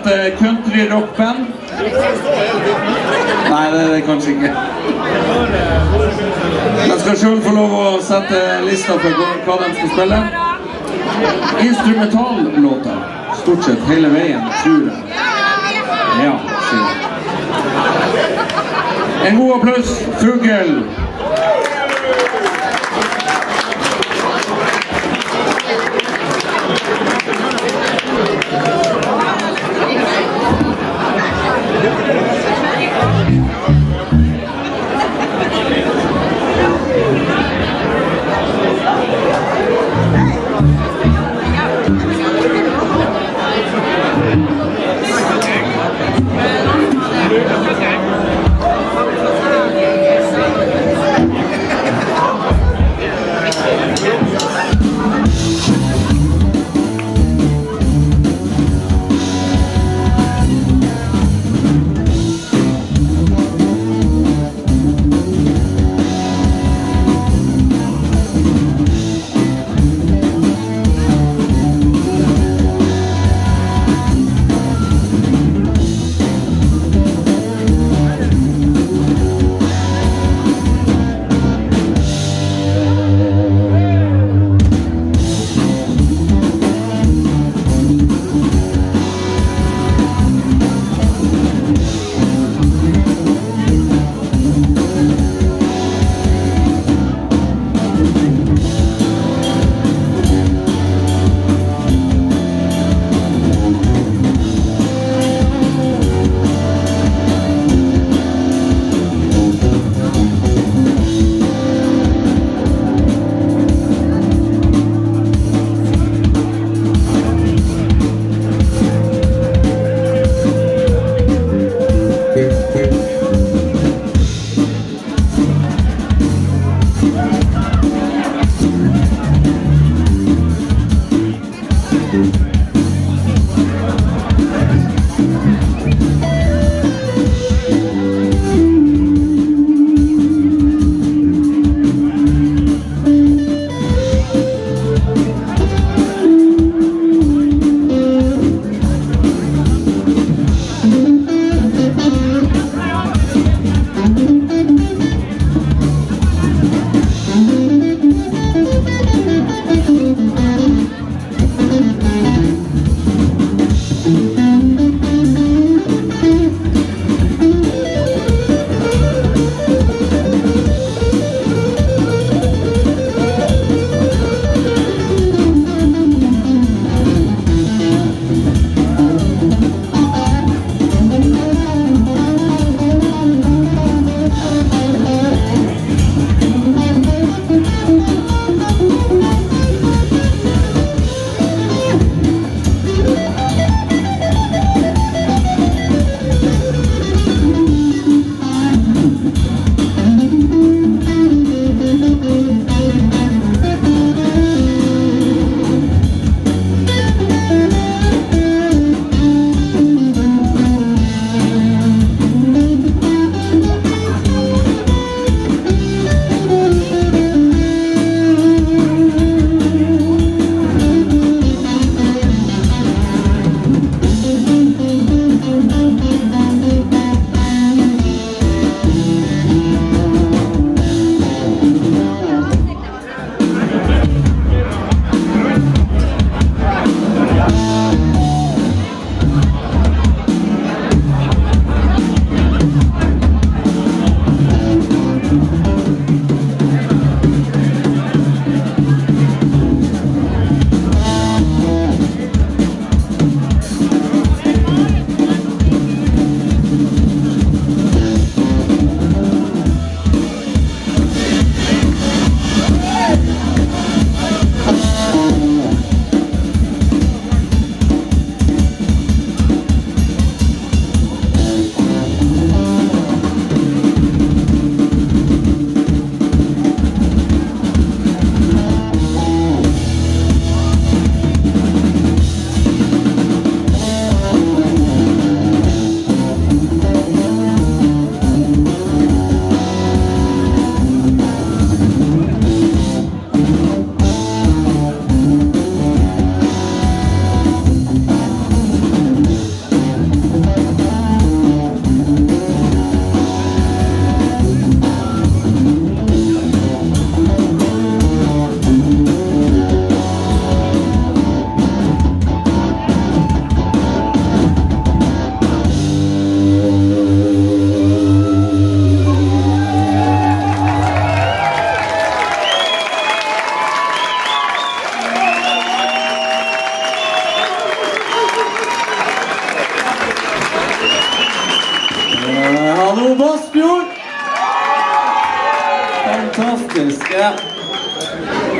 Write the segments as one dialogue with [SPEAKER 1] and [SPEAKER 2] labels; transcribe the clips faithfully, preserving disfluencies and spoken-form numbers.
[SPEAKER 1] et country-rockband. Nei, det er det kanskje ikke. Jeg skal selv få lov å sette lista for hva de skal spille. Instrumentallåter, stort sett hele veien, tror jeg. Ja, sier jeg. En god applaus, Fugl!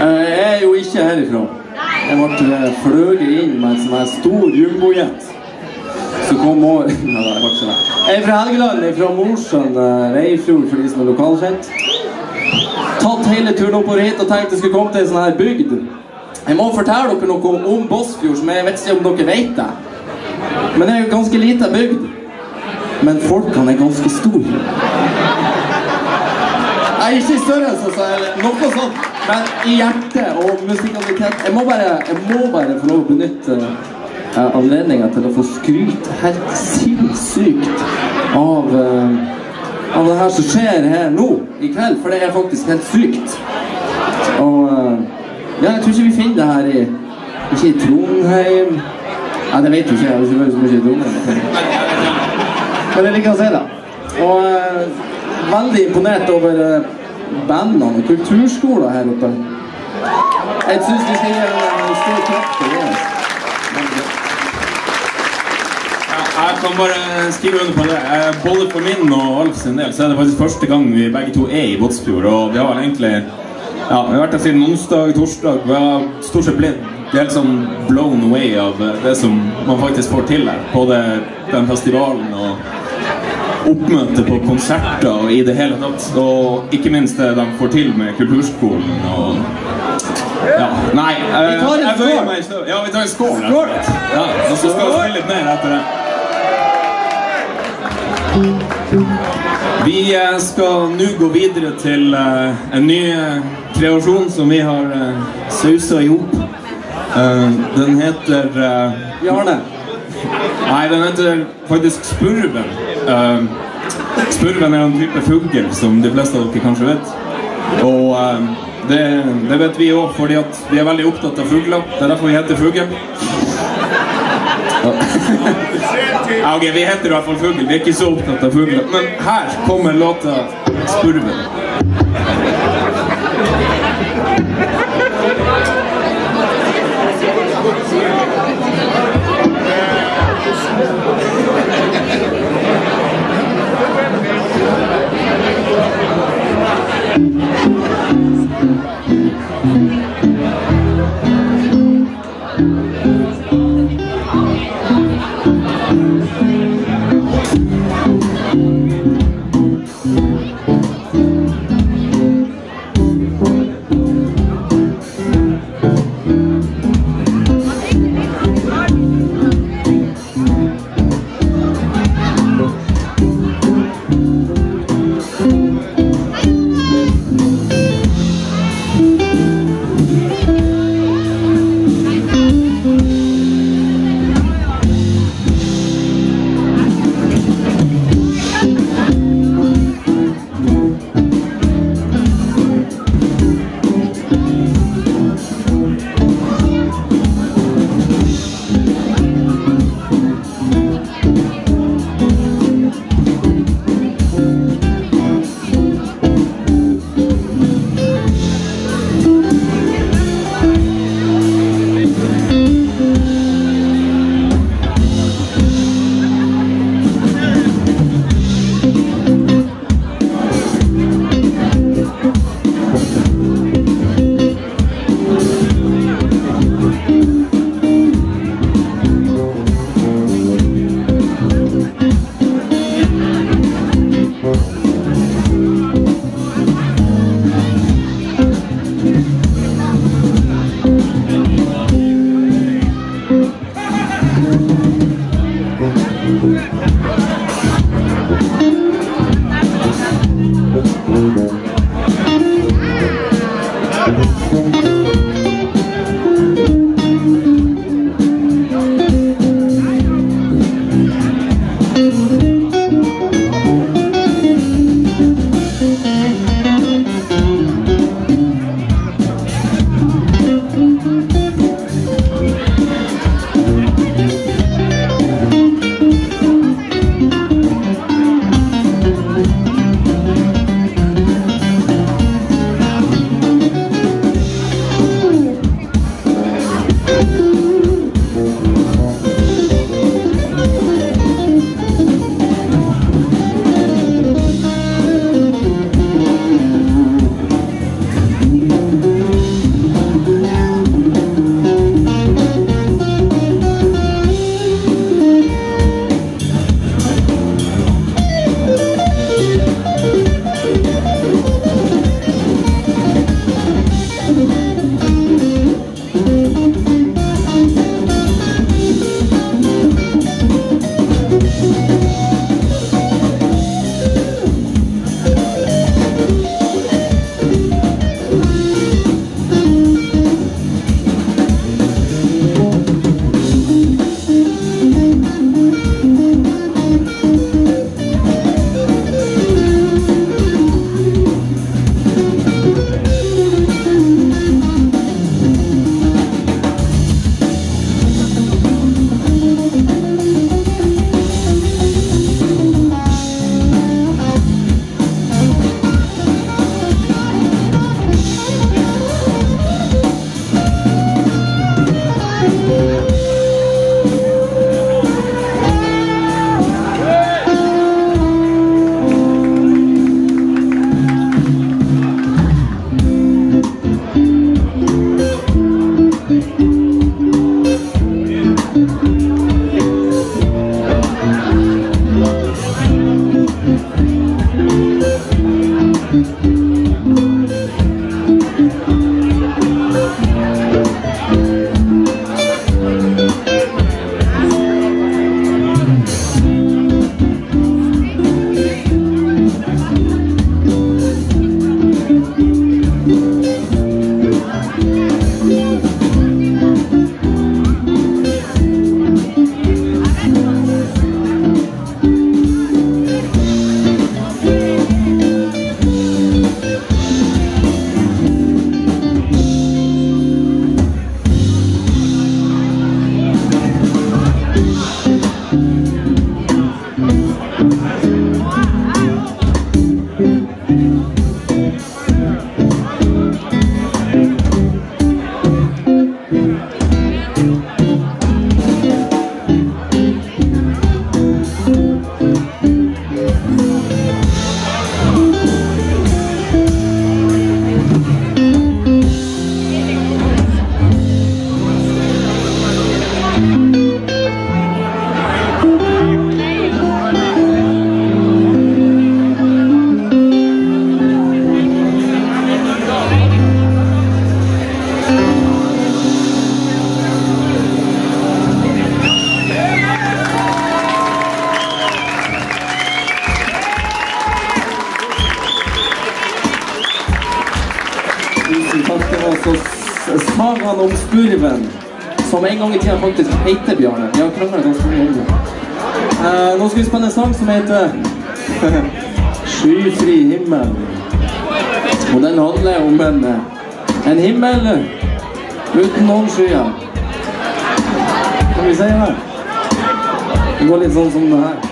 [SPEAKER 1] Jeg er jo ikke herifra. Jeg måtte fløge inn med en sånn her stor jumbojet. Så kom over... Nei, det var ikke sånn. Jeg er fra Helgeland, jeg er fra Mosjøen, Reifjord, for de som er lokalkjent. Tatt hele turen oppover hit og tenkte jeg skulle komme til en sånn her bygd. Jeg må fortelle dere noe om Båtsfjord, som jeg vet ikke om dere vet det. Men det er jo ganske lite bygd. Men folkene er ganske store. Jeg er ikke i størrelse, så er det noe sånt. Men i hjertet og musikalitet. Jeg må bare, jeg må bare få lov å benytte uh, anledningen til å få skryte helt sinnssykt av, uh, av det her som skjer her nå i kveld. For det er faktisk helt sykt. Og uh, ja, jeg tror ikke vi finner det her i, ikke i Trondheim. Ja, det vet du ikke, jeg har ikke vært så mye i Trondheim. Men jeg liker å si det. Og uh, veldig imponert over uh, bandene og kulturskoler her oppe. Jeg synes vi skal gjøre en stor takk for det.
[SPEAKER 2] Jeg kan bare skrive under på det. Både for min og Alf sin del så er det faktisk første gang vi begge to er i Båtsfjord. Og vi har egentlig ja, vi har vært her siden onsdag, torsdag. Vi har stort sett blitt helt sånn blown away av det som man faktisk får til her. Både den festivalen og oppmøte på konserter og i det hele tatt, og ikke minst det de får til med kulturskolen og ja, nei
[SPEAKER 1] vi tar en skål!
[SPEAKER 2] Ja, vi tar en skål skål! Ja, og så skal vi spille litt mer etter det. Vi skal nå gå videre til en ny kreasjon som vi har sauset ihop. Den heter
[SPEAKER 1] Bjarne.
[SPEAKER 2] Nei, den heter faktisk Spurven. Uh, spurven er en type fugl som de fleste av dere kanskje vet. Og uh, det, det vet vi også fordi at vi er veldig opptatt av fugler. Det er derfor vi heter Fugl. Ja, ok, vi heter i hvert fall Fugl. Vi er ikke så opptatt av fugler. Men her kommer låta Spurven.
[SPEAKER 1] s- sagaen om spurven, som en gang i tiden faktisk heter Bjarne. Vi har kranglet ganske mye om det. Eh, nå skal vi spille en sang som heter Skyfri himmel. Og den handler om en, en himmel uten noen skyer. Kan vi si det? Det går litt sånn som det her.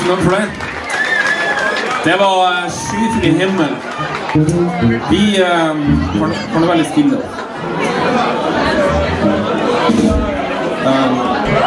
[SPEAKER 2] Tusen takk for det. Det var uh, Skyfri himmel. Vi uh, får, får det være litt stille. Um,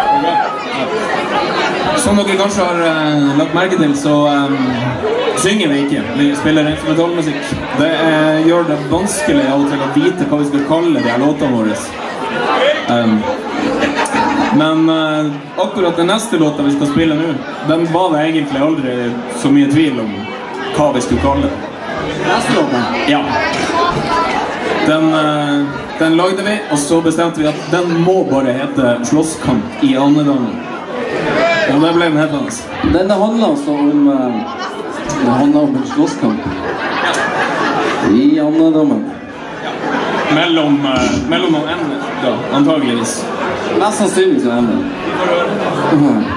[SPEAKER 2] som dere kanskje har uh, lagt merke til, så um, synger vi ikke. Vi spiller instrumentalmusikk. Det uh, gjør det vanskelig av og til å vite hva vi skal kalle de her låtene våre. Um, men uh, akkurat den neste låta vi skal spille nå, den var det egentlig aldri så mye tvil om hva vi skulle kalle det.
[SPEAKER 1] Neste låta?
[SPEAKER 2] Ja. Den, uh, den lagde vi, og så bestemte vi at den må bare hete Slåsskamp i Annedalen. Og det ble den hetende.
[SPEAKER 1] Den handler altså om uh, det handler om en slåsskamp i Annedalen.
[SPEAKER 2] Ja. Mellom, uh, mellom noen ender, da, antageligvis.
[SPEAKER 1] Mest sannsynlig så ender. Uh-huh.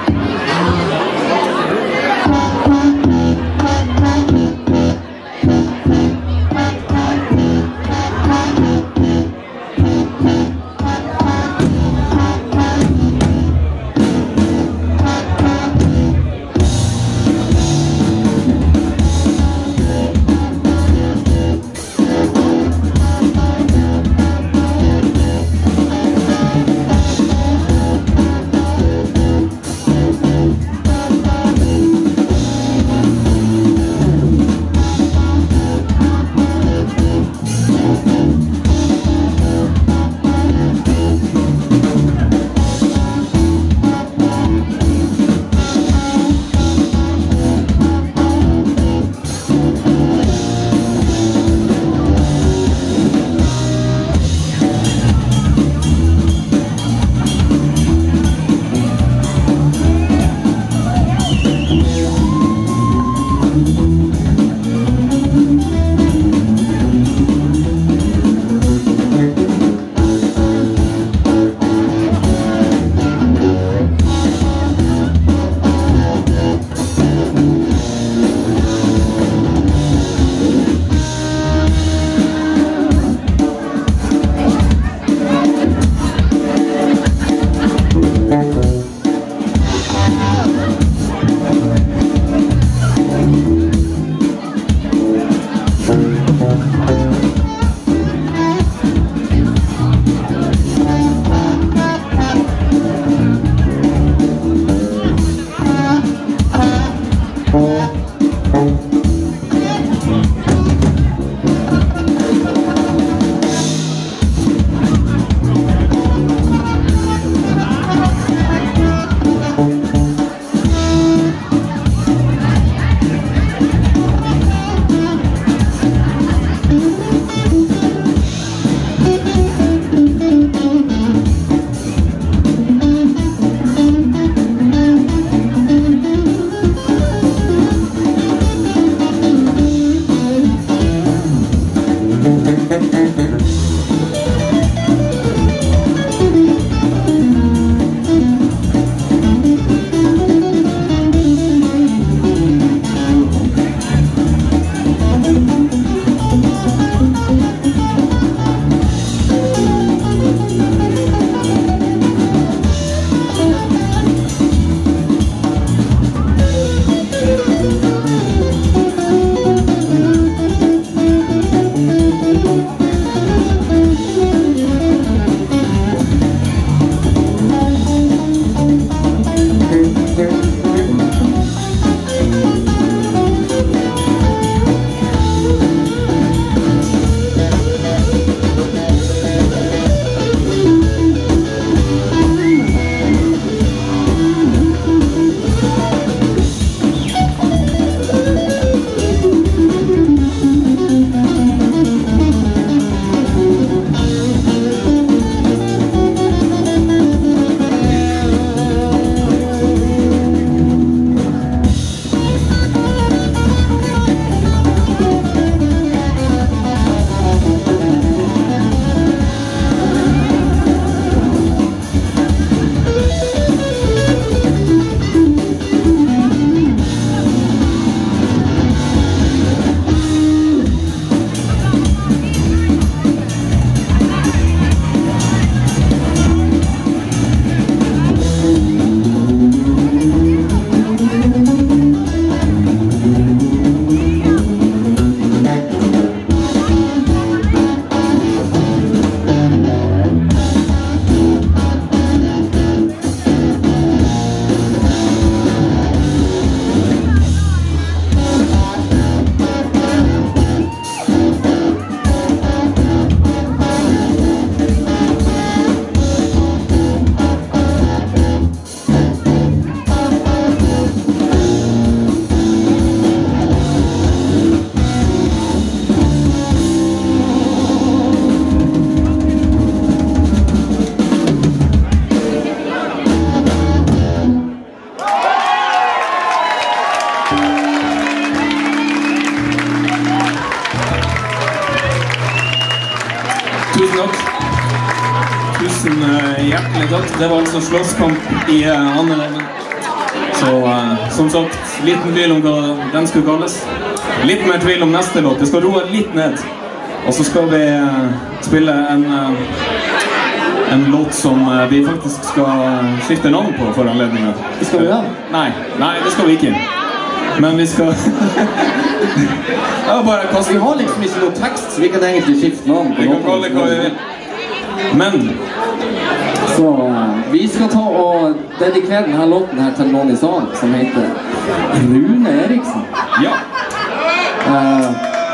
[SPEAKER 2] hjertelig takk. Det var altså slåsskamp i uh, andre ledning. Så uh, som sagt, liten tvil om hva den skulle kalles. Litt mer tvil om neste låt. Det skal roe litt ned. Og så skal vi uh, spille en, uh, en låt som uh, vi faktisk skal skifte navn på for anledningen.
[SPEAKER 1] Det skal vi da?
[SPEAKER 2] Nei, nei, det skal vi ikke. Men vi skal... ja, bare kaste...
[SPEAKER 1] Vi har liksom ikke noe tekst, så vi kan egentlig skifte navn på
[SPEAKER 2] vi kan kalle hva vi vil. Men...
[SPEAKER 1] Så vi skal ta og dedikere denne låten her til noen i salen som heter Rune Eriksen.
[SPEAKER 2] Ja.
[SPEAKER 1] Uh,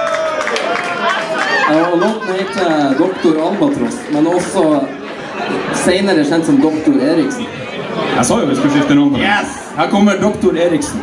[SPEAKER 1] og låten heter Doktor Albatross, men også senere kjent som Doktor Eriksen.
[SPEAKER 2] Jeg sa jo vi skulle skifte navn på det.
[SPEAKER 1] Yes!
[SPEAKER 2] Her kommer Doktor Eriksen.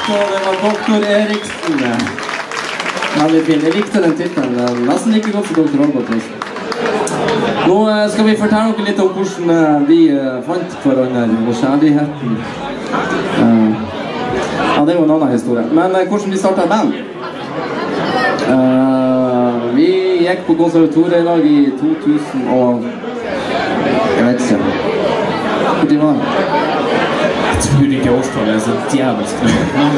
[SPEAKER 1] og det var doktor Eriksen. Veldig fin. Jeg likte den titelen. Nesten like godt som doktor Albert. Nå skal vi fortelle dere litt om hvordan vi fant hverandre og kjærligheten. Ja, det er jo en annen historie. Men hvordan vi startet band? Vi gikk på konservatorielag i to tusen og... Jeg vet ikke. Hvor tid var det?
[SPEAKER 2] Jeg tror ikke årstallet er så djevelsk nøye. Men...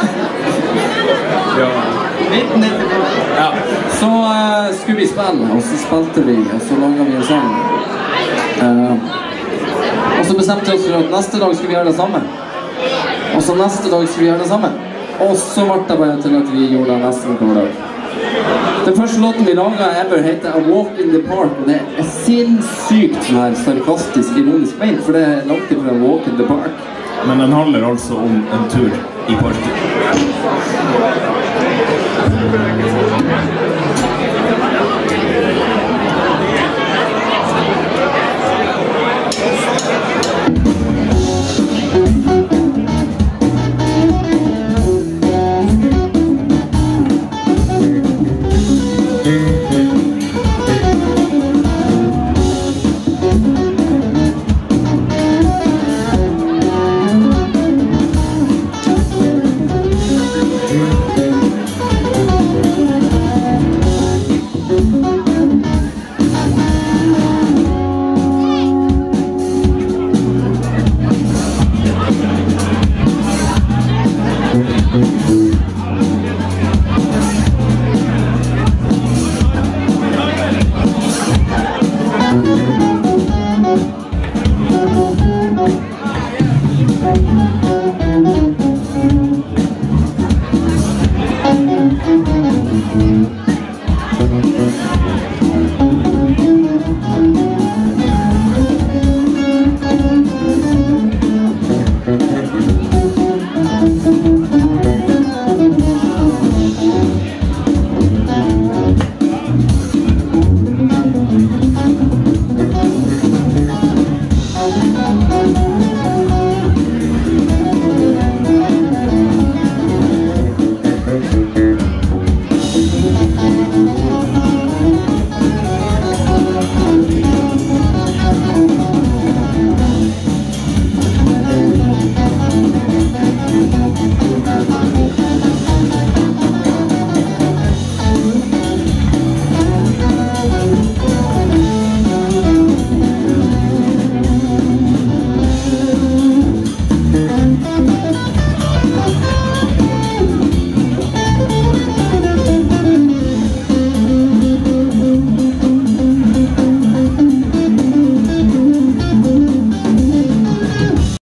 [SPEAKER 2] ja.
[SPEAKER 1] nitten nittifem. Ja. Så uh, skulle vi spille, og så spilte vi, og så laget vi en sang. Uh, og så bestemte vi oss for at neste dag skulle vi gjøre det samme. Og så neste dag skulle vi gjøre det samme. Og så ble det bare til at vi gjorde det nesten hver dag. Den første låten vi laget ever heter A Walk in the Park, og det er sinnssykt sånn her sarkastisk, ironisk ment, for det er langt fra A Walk in the Park.
[SPEAKER 2] Men den handler altså om en tur i parken.